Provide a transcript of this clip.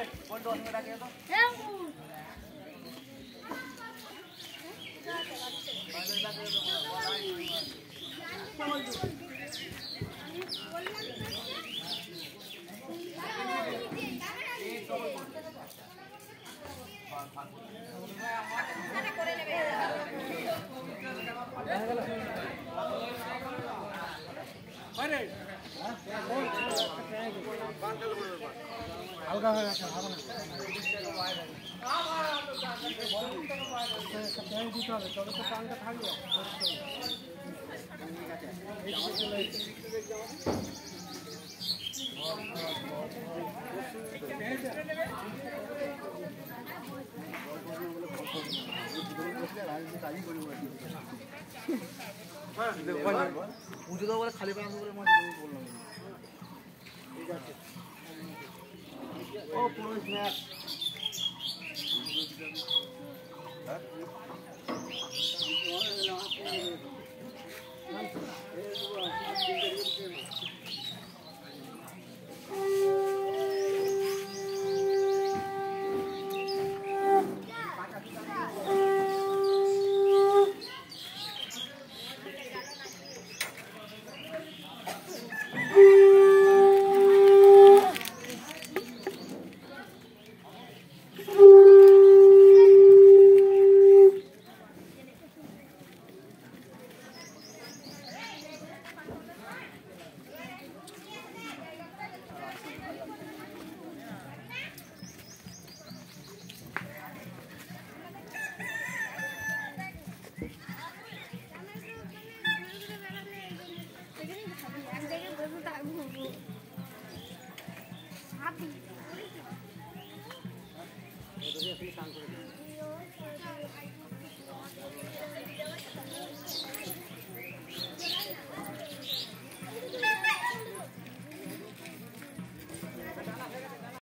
হালকা হয়ে গেছে হবে না দিতে হবে তবে তো টানটা থাকবে পুজো দেওয়া বলে খালি পাওয়া বলে বললাম ঠিক আছে ও পুরো স্ন্যাক Happy.